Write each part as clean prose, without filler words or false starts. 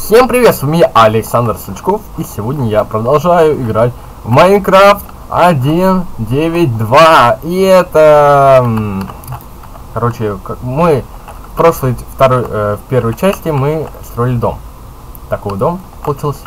Всем привет, с вами Александр Сычков, и сегодня я продолжаю играть в Майнкрафт 1.9.2. И это... Короче, мы в первой части мы строили дом. Такой дом получился.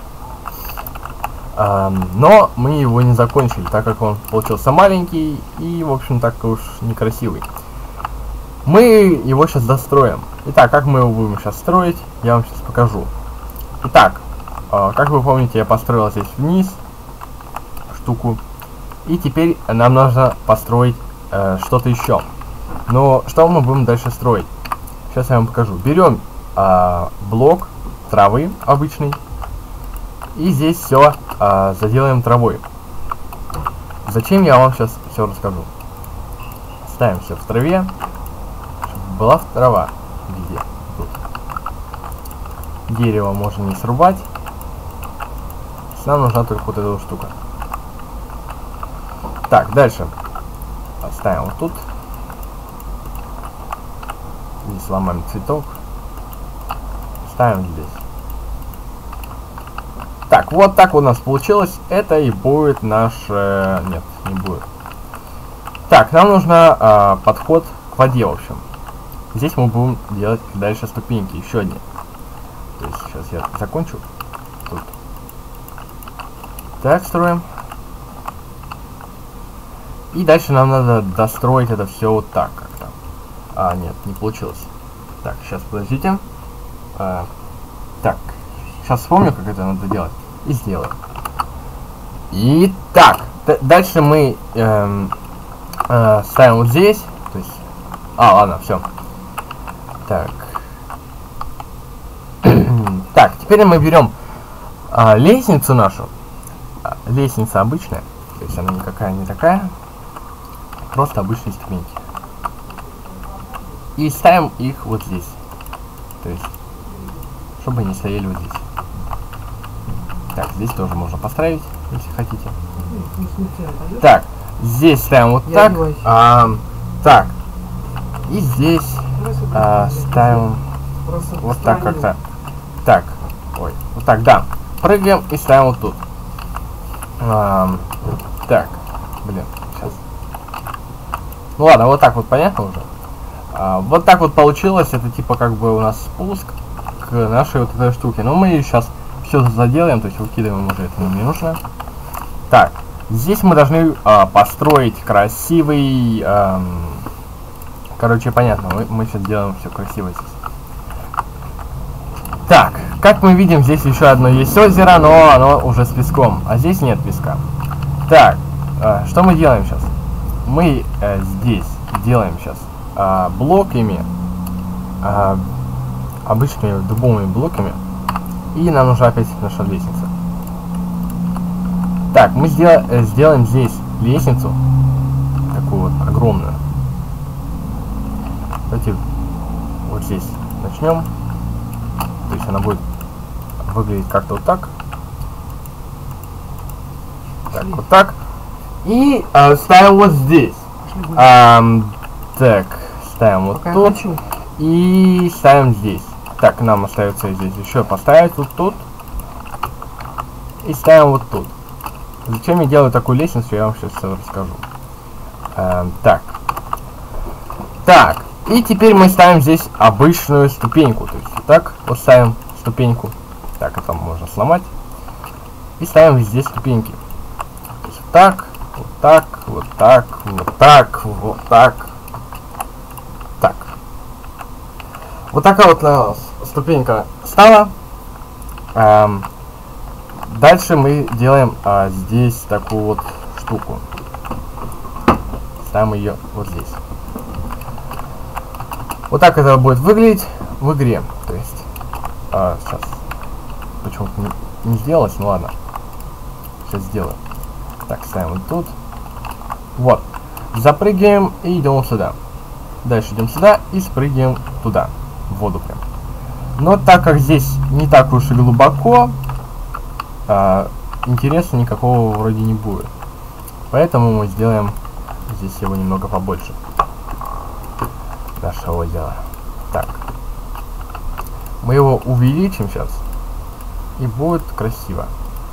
Но мы его не закончили, так как он получился маленький и, в общем, так уж некрасивый. Мы его сейчас достроим. Итак, как мы его будем сейчас строить, я вам сейчас покажу. Итак, как вы помните, я построил здесь вниз штуку. И теперь нам нужно построить что-то еще. Но что мы будем дальше строить? Сейчас я вам покажу. Берем блок травы обычный. И здесь все заделаем травой. Зачем, я вам сейчас все расскажу. Ставим все в траве, чтобы была трава везде. Тут. Дерево можно не срубать. Нам нужна только вот эта вот штука. Так, дальше. Ставим вот тут. Здесь ломаем цветок. Ставим здесь. Так, вот так у нас получилось. Это и будет наш... Нет, не будет. Так, нам нужно подход к воде, в общем. Здесь мы будем делать дальше ступеньки, еще одни. То есть сейчас я закончу. Тут. Так, строим. И дальше нам надо достроить это все вот так как-то. Нет, не получилось. Так, сейчас, подождите. Так, сейчас вспомню, как это надо делать. И сделаем. Итак, дальше мы ставим вот здесь. То есть... ладно, все. Так. Так, теперь мы берем лестницу нашу. Лестница обычная. То есть она никакая не такая. Просто обычные ступеньки. И ставим их вот здесь. То есть, чтобы они стояли вот здесь. Так, здесь тоже можно поставить, если хотите. Так, здесь ставим вот так. Так. И здесь ставим вот так как-то. Так. Ой, вот так, да. Прыгаем и ставим вот тут. Так, блин, сейчас. Ну ладно, вот так вот понятно уже. Вот так вот получилось. Это типа как бы у нас спуск к нашей вот этой штуке. Но мы сейчас все заделаем, то есть выкидываем уже, это нам не нужно. Так, здесь мы должны построить красивый... короче, понятно, мы сейчас делаем все красиво здесь. Так, как мы видим, здесь еще одно есть озеро, но оно уже с песком, а здесь нет песка. Так, что мы делаем сейчас? Мы здесь делаем сейчас блоками, обычными дубовыми блоками, и нам нужна опять наша лестница. Так, мы сделаем здесь лестницу, такую вот огромную. Давайте вот здесь начнем. То есть она будет выглядеть как-то вот так. Так, вот так. И ставим вот здесь. Так, ставим вот тут. И ставим здесь. Так, нам остается здесь еще поставить тут. И ставим вот тут. Зачем я делаю такую лестницу, я вам сейчас расскажу. Так. Так. И теперь мы ставим здесь обычную ступеньку. То есть вот так вот ставим ступеньку. Так, это можно сломать. И ставим здесь ступеньки. То есть вот так, вот так, вот так, вот так, вот так. Так. Вот такая вот у нас ступенька стала. Дальше мы делаем здесь такую вот штуку. Ставим ее вот здесь. Вот так это будет выглядеть в игре. То есть, сейчас почему-то не сделалось, ну ладно. Сейчас сделаю. Так, ставим вот тут. Вот. Запрыгиваем и идем сюда. Дальше идем сюда и спрыгиваем туда, в воду прям. Но так как здесь не так уж и глубоко, интереса никакого вроде не будет. Поэтому мы сделаем здесь его немного побольше. Наше озеро. Так. Мы его увеличим сейчас. И будет красиво.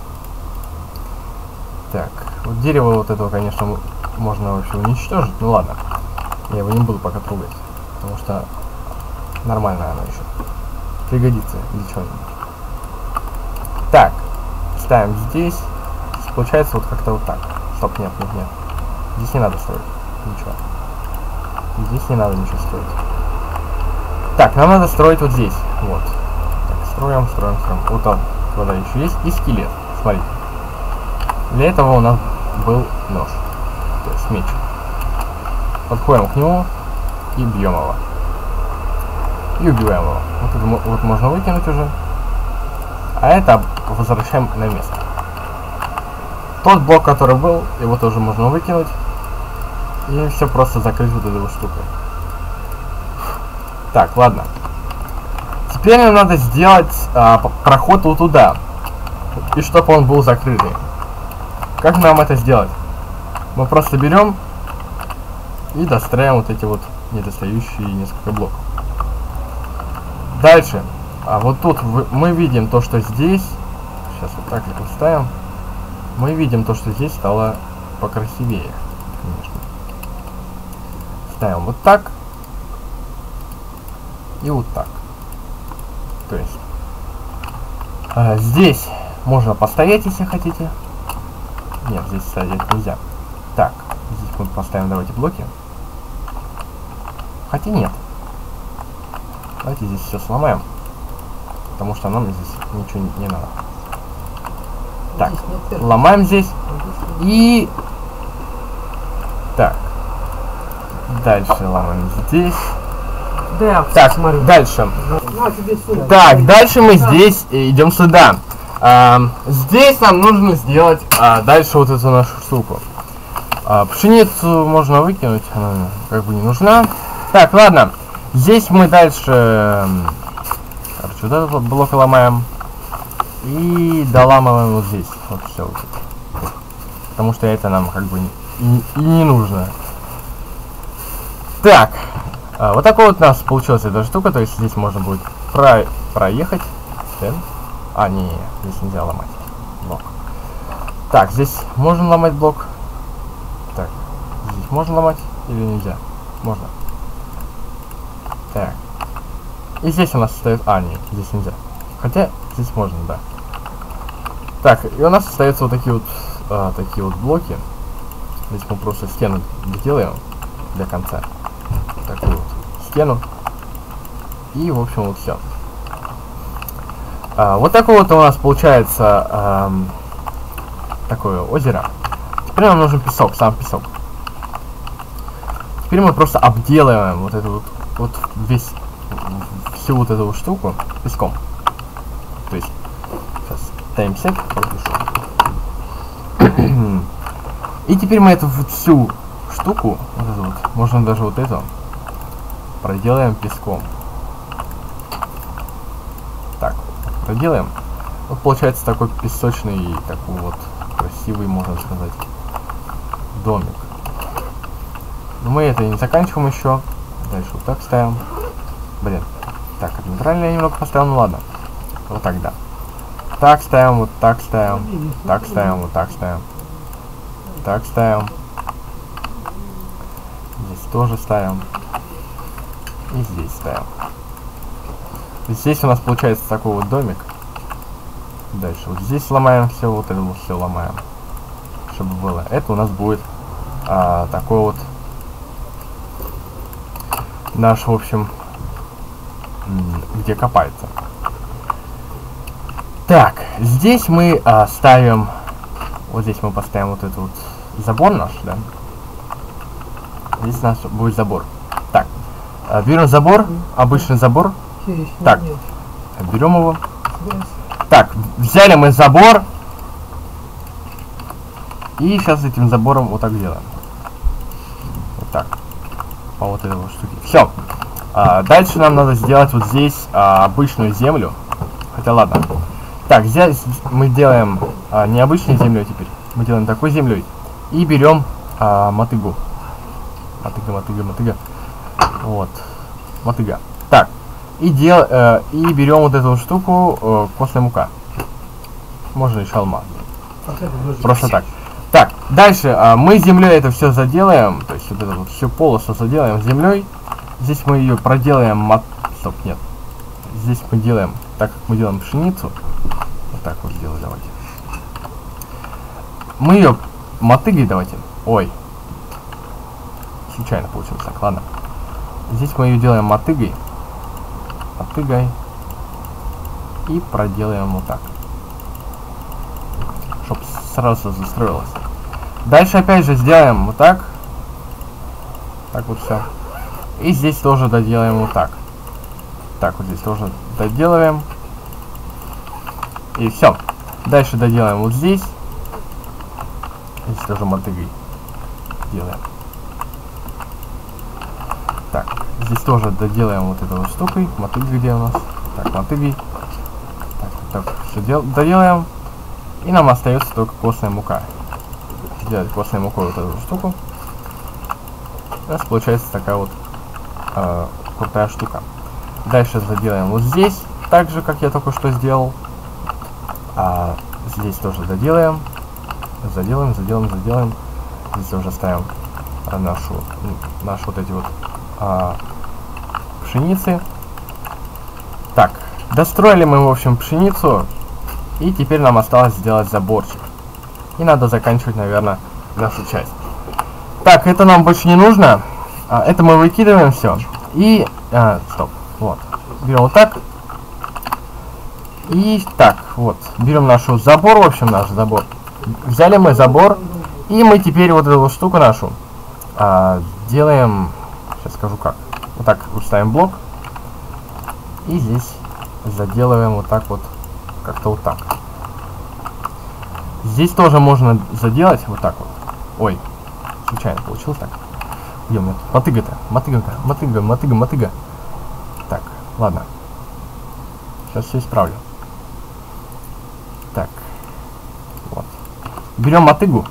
Так, вот дерево вот этого, конечно, можно вообще уничтожить. Ну ладно, я его не буду пока трогать, потому что нормально оно еще пригодится для чего-нибудь. Так, ставим здесь. Получается вот как-то вот так. Стоп, нет. Здесь не надо строить ничего. Здесь не надо ничего строить. Так, нам надо строить вот здесь. Вот. Так, строим. Вот там вода еще есть. И скелет. Смотрите. Для этого у нас был нож. То есть меч. Подходим к нему и бьем его. И убиваем его. Вот это вот можно выкинуть уже. А это возвращаем на место. Тот блок, который был, его тоже можно выкинуть. И все просто закрыть вот этой вот штукой. Так, ладно. Теперь нам надо сделать проход вот туда. И чтобы он был закрытый. Как нам это сделать? Мы просто берем и достраиваем вот эти вот недостающие несколько блоков. Дальше. А вот тут мы видим то, что здесь. Сейчас вот так вот ставим. Мы видим то, что здесь стало покрасивее. Конечно. Ставим вот так. И вот так. То есть здесь можно постоять, если хотите. Нет, здесь стоять нельзя. Так, здесь мы поставим, давайте, блоки. Хотя нет. Давайте здесь все сломаем. Потому что нам здесь ничего не надо. Так, ломаем здесь. И... Так. Дальше ломаем здесь. Да, так, смотри. Дальше. Так, дальше мы здесь идем сюда. Здесь нам нужно сделать дальше вот эту нашу штуку. Пшеницу можно выкинуть, она как бы не нужна. Так, ладно. Здесь мы дальше... Короче, вот этот вот блок ломаем. И доламываем вот здесь. Вот все. Вот. Потому что это нам как бы и не нужно. Так. Вот такой вот у нас получилась эта штука. То есть здесь можно будет проехать. Не, здесь нельзя ломать блок. Так, здесь можно ломать блок. Так, здесь можно ломать или нельзя? Можно. Так. И здесь у нас стоит... нет, здесь нельзя. Хотя здесь можно, да. Так, и у нас остаются вот такие вот блоки. Здесь мы просто стену делаем для конца. Такую вот стену. И, в общем, вот все. Вот такое вот у нас получается такое озеро. Теперь нам нужен песок, сам песок. Теперь мы просто обделаем вот эту вот всю вот эту вот штуку песком. То есть сейчас таймсек пропишу. И теперь мы эту вот всю штуку, вот эту вот, можно даже вот эту, проделаем песком. Так, проделаем. Вот получается такой песочный, такой вот красивый, можно сказать, домик. Но мы это не заканчиваем еще. Дальше вот так ставим. Блин. Так, неправильно я немного поставил, ну ладно. Вот так, да. Так ставим, вот так ставим. Так ставим, вот так ставим. Так ставим. Здесь тоже ставим. И здесь ставим. Здесь у нас получается такой вот домик. Дальше вот здесь ломаем все, вот это вот все ломаем. Чтобы было. Это у нас будет такой вот наш, в общем, где копается. Так, здесь мы ставим, вот здесь мы поставим вот этот вот забор наш, да. Здесь у нас будет забор. Так, берем забор, обычный забор. Так, берем его. Так, взяли мы забор. И сейчас этим забором вот так делаем. Вот так. По вот этой вот штуке. Все. Дальше нам надо сделать вот здесь обычную землю. Хотя ладно. Так, здесь мы делаем необычную землю теперь. Мы делаем такой землей. И берем мотыгу. Мотыга. Вот. Мотыга. Так. И берем вот эту штуку, костная мука. можно еще алмаз. Просто так. Так, дальше мы землей это все заделаем, то есть вот это вот всю полосу заделаем землей. Здесь мы ее проделаем, стоп, нет. Здесь мы делаем, так как мы делаем пшеницу, вот так вот сделаем, давайте. Мы ее мотыгой давайте. Ой. Случайно получилось так, ладно. Здесь мы ее делаем мотыгой. Мотыгой. И проделаем вот так. Чтоб сразу застроилось. Дальше опять же сделаем вот так. Так вот все. И здесь тоже доделаем вот так. Так вот здесь тоже доделаем. И все. Дальше доделаем вот здесь. Здесь тоже мотыгой делаем. Так, здесь тоже доделаем вот эту вот штукой. Мотыга где у нас? Так, мотыгой. Так, все доделаем. И нам остается только костная мука. Сделать костной мукой вот эту штуку. У нас получается такая вот крутая штука. Дальше заделаем вот здесь, так же, как я только что сделал. Здесь тоже доделаем. Заделаем. Здесь тоже ставим наши вот эти вот пшеницы. Так, достроили мы, в общем, пшеницу. И теперь нам осталось сделать заборчик. И надо заканчивать, наверное, нашу часть. Так, это нам больше не нужно. Это мы выкидываем все. И... стоп. Вот. Берем вот так. И так, вот. Берем наш забор, в общем, наш забор. Взяли мы забор. И мы теперь вот эту вот штуку нашу делаем... Сейчас скажу как. Вот так вот ставим блок. И здесь заделываем вот так вот. Как-то вот так. Здесь тоже можно заделать вот так вот. Ой, случайно получилось так. Где у меня тут? Мотыга. Мотыга. Так, ладно. Сейчас все исправлю. Так. Вот. Берем мотыгу.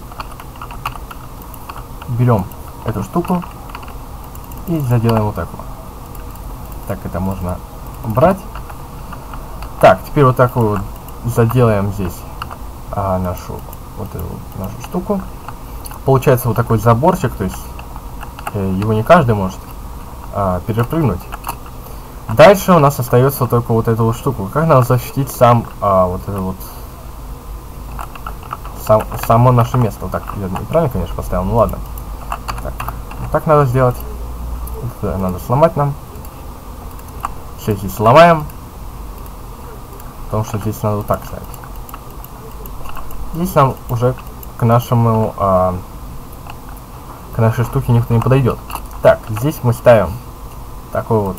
Берем эту штуку. И заделаем вот так вот. Так, это можно брать. Так, теперь вот такую вот заделаем здесь нашу штуку. Получается вот такой заборчик, то есть его не каждый может перепрыгнуть. Дальше у нас остается только вот эту вот штуку. Как надо защитить само наше место? Вот так я неправильно, конечно, поставил, ну ладно. Так, вот так надо сделать. Это надо сломать нам. Все здесь сломаем. Потому что здесь надо вот так ставить. Здесь нам уже к нашему к нашей штуке никто не подойдет. Так, здесь мы ставим такое вот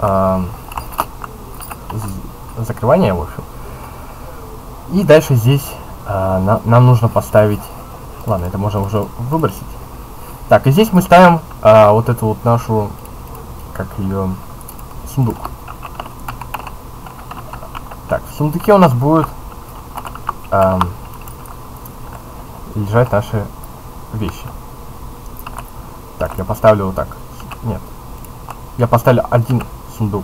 закрывание, в общем. И дальше здесь нам нужно поставить... Ладно, это можно уже выбросить. Так, и здесь мы ставим вот эту вот нашу, как ее, сундук. Так, в сундуке у нас будет лежать наши вещи. Так, я поставлю вот так. Нет. Я поставлю один сундук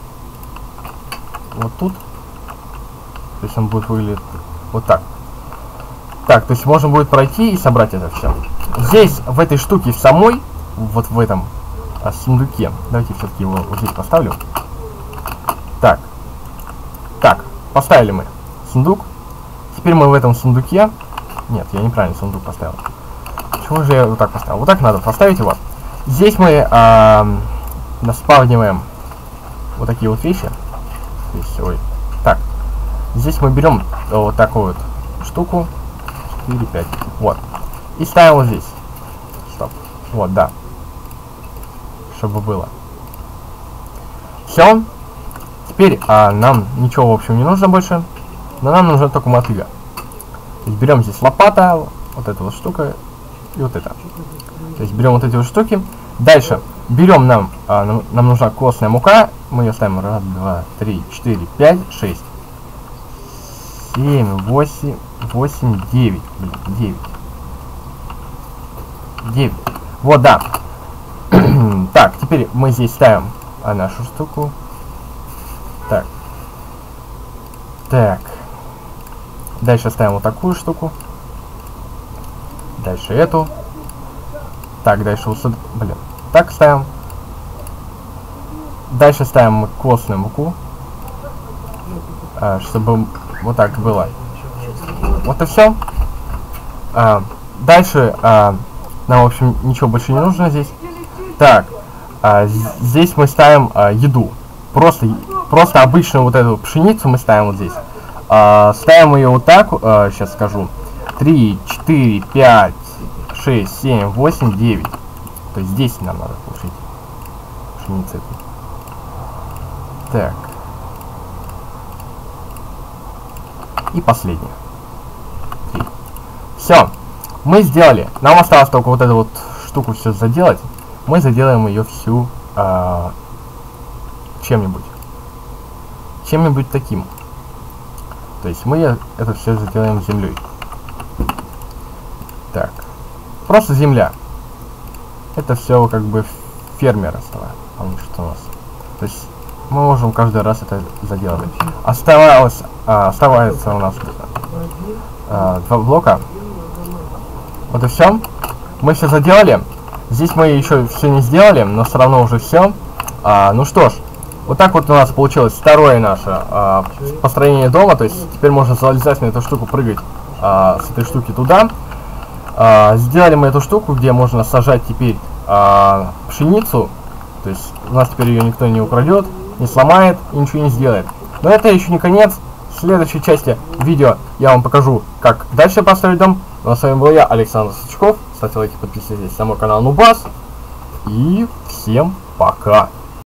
вот тут. То есть он будет выглядеть вот так. Так, то есть можно будет пройти и собрать это все. Здесь, в этой штуке в самой, вот в этом сундуке. Давайте все-таки его вот здесь поставлю. Так. Так, поставили мы сундук. Теперь мы в этом сундуке... Нет, я неправильно сундук поставил. Почему же я вот так поставил? Вот так надо поставить его. Здесь мы наспавниваем вот такие вот вещи. Здесь, ой. Так. Здесь мы берем вот такую вот штуку. 4, 5. Вот. И ставим вот здесь. Стоп. Вот, да. Чтобы было. Все. Теперь нам ничего, в общем, не нужно больше. Но нам нужна только мотыга. То есть берем здесь лопата, вот эта вот штука и вот это. То есть берем вот эти вот штуки. Дальше берем нам нужна костная мука. Мы ее ставим 1, 2, 3, 4, 5, 6, 7, 8, 9. Блин, 9. Вот, да. Так, теперь мы здесь ставим нашу штуку. Так. Так. Дальше ставим вот такую штуку. Дальше эту. Так, дальше вот сюда. Блин. Так ставим. Дальше ставим костную муку. Чтобы вот так было. Вот и все. Дальше нам, в общем, ничего больше не нужно здесь. Так, здесь мы ставим еду. Просто обычную вот эту пшеницу мы ставим вот здесь. Ставим ее вот так, сейчас скажу. 3, 4, 5, 6, 7, 8, 9. То есть здесь нам надо положить пшеницу. Так. И последнее. 3. Все. Мы сделали. Нам осталось только вот эту вот штуку все заделать. Мы заделаем ее всю чем-нибудь. Чем-нибудь таким. То есть мы это все заделаем землей. Так. Просто земля. Это все как бы фермерство. Что у нас. То есть мы можем каждый раз это заделать. Оставается у нас 2 блока. Вот и все. Мы все заделали. Здесь мы еще все не сделали, но все равно уже все. Ну что ж, вот так вот у нас получилось второе наше построение дома. То есть теперь можно залезать на эту штуку, прыгать с этой штуки туда. Сделали мы эту штуку, где можно сажать теперь пшеницу. То есть у нас теперь ее никто не украдет, не сломает и ничего не сделает. Но это еще не конец. В следующей части видео я вам покажу, как дальше построить дом. Ну а с вами был я, Александр Сучков. Ставьте лайки, подписывайтесь на мой канал Нубас. И всем пока!